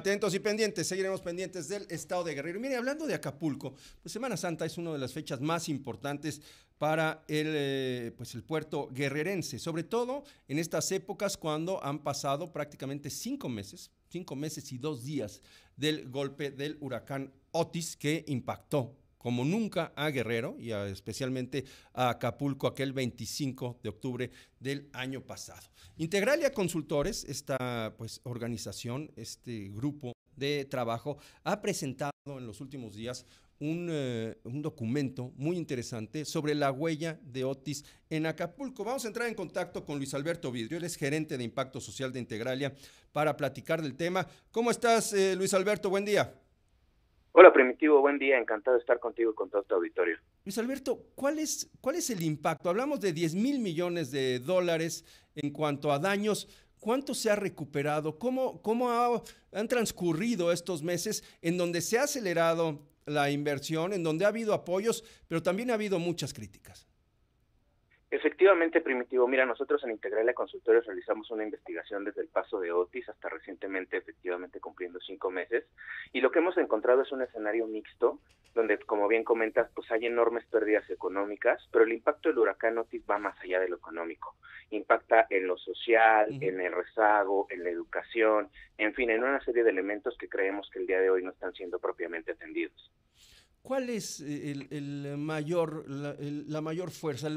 Atentos y pendientes, seguiremos pendientes del estado de Guerrero. Mire, hablando de Acapulco, pues Semana Santa es una de las fechas más importantes para el puerto guerrerense, sobre todo en estas épocas cuando han pasado prácticamente 5 meses y 2 días del golpe del huracán Otis, que impactó como nunca a Guerrero y especialmente a Acapulco aquel 25 de octubre del año pasado. Integralia Consultores, esta organización, este grupo de trabajo, ha presentado en los últimos días un documento muy interesante sobre la huella de Otis en Acapulco. Vamos a entrar en contacto con Luis Alberto Vidrio, él es gerente de Impacto Social de Integralia, para platicar del tema. ¿Cómo estás, Luis Alberto? Buen día. Hola, Primitivo, buen día, encantado de estar contigo y con todo tu auditorio. Luis Alberto, ¿cuál es el impacto? Hablamos de 10,000 millones de dólares en cuanto a daños. ¿Cuánto se ha recuperado? ¿Cómo han transcurrido estos meses en donde se ha acelerado la inversión, en donde ha habido apoyos, pero también ha habido muchas críticas? Efectivamente, Primitivo, mira, nosotros en Integralia Consultores realizamos una investigación desde el paso de Otis hasta recientemente, efectivamente cumpliendo 5 meses, y lo que hemos encontrado es un escenario mixto, donde, como bien comentas, pues hay enormes pérdidas económicas, pero el impacto del huracán Otis va más allá de lo económico. Impacta en lo social, en el rezago, en la educación, en fin, en una serie de elementos que creemos que el día de hoy no están siendo propiamente atendidos. ¿Cuál es la mayor fuerza,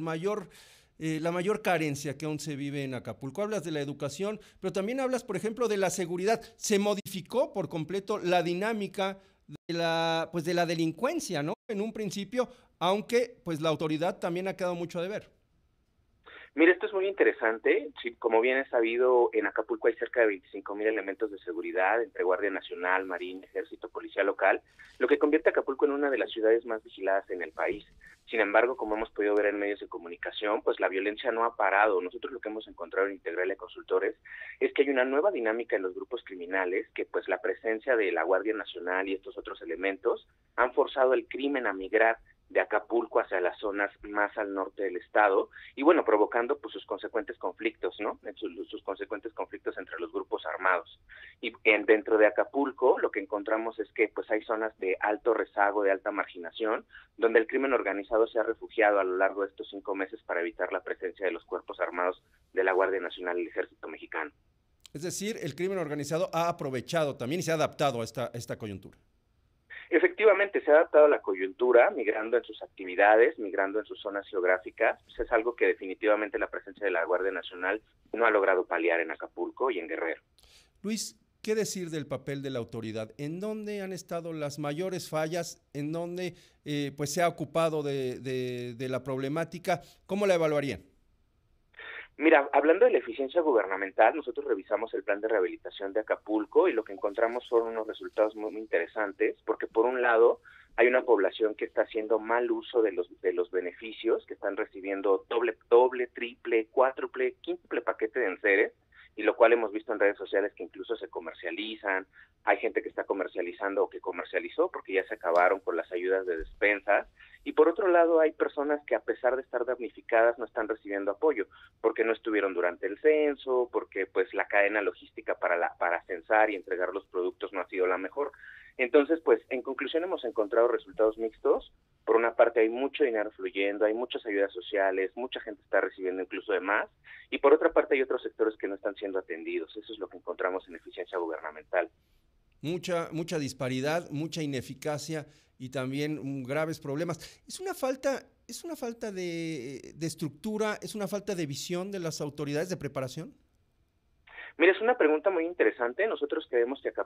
la mayor carencia que aún se vive en Acapulco? Hablas de la educación, pero también hablas, por ejemplo, de la seguridad. ¿Se modificó por completo la dinámica de la delincuencia, ¿no? En un principio, aunque pues la autoridad también ha quedado mucho a deber. Mira, esto es muy interesante. Sí, como bien es sabido, en Acapulco hay cerca de 25,000 elementos de seguridad entre Guardia Nacional, Marina, Ejército, Policía Local, lo que convierte a Acapulco en una de las ciudades más vigiladas en el país. Sin embargo, como hemos podido ver en medios de comunicación, pues la violencia no ha parado. Nosotros lo que hemos encontrado en Integralia Consultores es que hay una nueva dinámica en los grupos criminales, que pues la presencia de la Guardia Nacional y estos otros elementos han forzado el crimen a migrar de Acapulco hacia las zonas más al norte del estado y bueno, provocando pues sus consecuentes conflictos, ¿no? Sus consecuentes conflictos entre los grupos armados. Y dentro de Acapulco lo que encontramos es que pues hay zonas de alto rezago, de alta marginación, donde el crimen organizado se ha refugiado a lo largo de estos 5 meses para evitar la presencia de los cuerpos armados de la Guardia Nacional y el Ejército Mexicano. Es decir, el crimen organizado ha aprovechado también y se ha adaptado a esta coyuntura. Efectivamente, se ha adaptado a la coyuntura, migrando en sus actividades, migrando en sus zonas geográficas. Pues es algo que definitivamente la presencia de la Guardia Nacional no ha logrado paliar en Acapulco y en Guerrero. Luis, ¿qué decir del papel de la autoridad? ¿En dónde han estado las mayores fallas? ¿En dónde pues se ha ocupado de la problemática? ¿Cómo la evaluarían? Mira, hablando de la eficiencia gubernamental, nosotros revisamos el plan de rehabilitación de Acapulco y lo que encontramos son unos resultados muy interesantes, porque por un lado hay una población que está haciendo mal uso de los beneficios, que están recibiendo doble, triple, cuádruple, quíntuple paquete de enseres, y lo cual hemos visto en redes sociales que incluso se comercializan. Hay gente que está comercializando o que comercializó porque ya se acabaron con las ayudas de despensas. Y por otro lado hay personas que a pesar de estar damnificadas no están recibiendo apoyo porque no estuvieron durante el censo, porque pues la cadena logística para censar y entregar los productos no ha sido la mejor. Entonces, pues en conclusión hemos encontrado resultados mixtos. Por una parte hay mucho dinero fluyendo, hay muchas ayudas sociales, mucha gente está recibiendo incluso de más, y por otra parte hay otros sectores que no están siendo atendidos. Eso es lo que encontramos en eficiencia gubernamental. Mucha disparidad, mucha ineficacia y también graves problemas. Es una falta de estructura, es una falta de visión de las autoridades, de preparación. Mira, es una pregunta muy interesante. Nosotros creemos que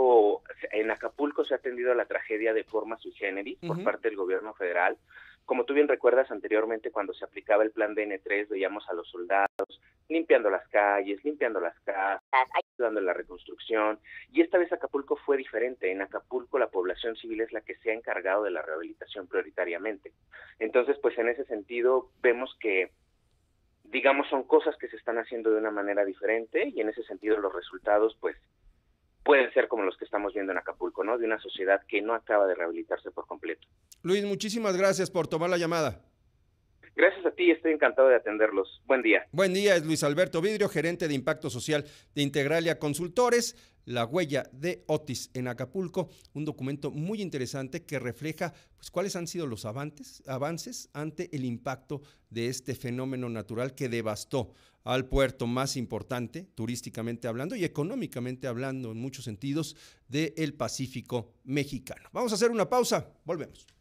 en Acapulco se ha atendido a la tragedia de forma sui generis por parte del gobierno federal. Como tú bien recuerdas, anteriormente cuando se aplicaba el plan DN3 veíamos a los soldados limpiando las calles, limpiando las casas, ayudando en la reconstrucción, y esta vez Acapulco fue diferente. En Acapulco la población civil es la que se ha encargado de la rehabilitación prioritariamente. Entonces, pues en ese sentido vemos que digamos, son cosas que se están haciendo de una manera diferente y en ese sentido los resultados, pues, pueden ser como los que estamos viendo en Acapulco, ¿no? De una sociedad que no acaba de rehabilitarse por completo. Luis, muchísimas gracias por tomar la llamada. Gracias a ti, estoy encantado de atenderlos. Buen día. Buen día, es Luis Alberto Vidrio, gerente de Impacto Social de Integralia Consultores. La huella de Otis en Acapulco, un documento muy interesante que refleja pues, cuáles han sido los avances ante el impacto de este fenómeno natural que devastó al puerto más importante, turísticamente hablando y económicamente hablando en muchos sentidos, del Pacífico mexicano. Vamos a hacer una pausa, volvemos.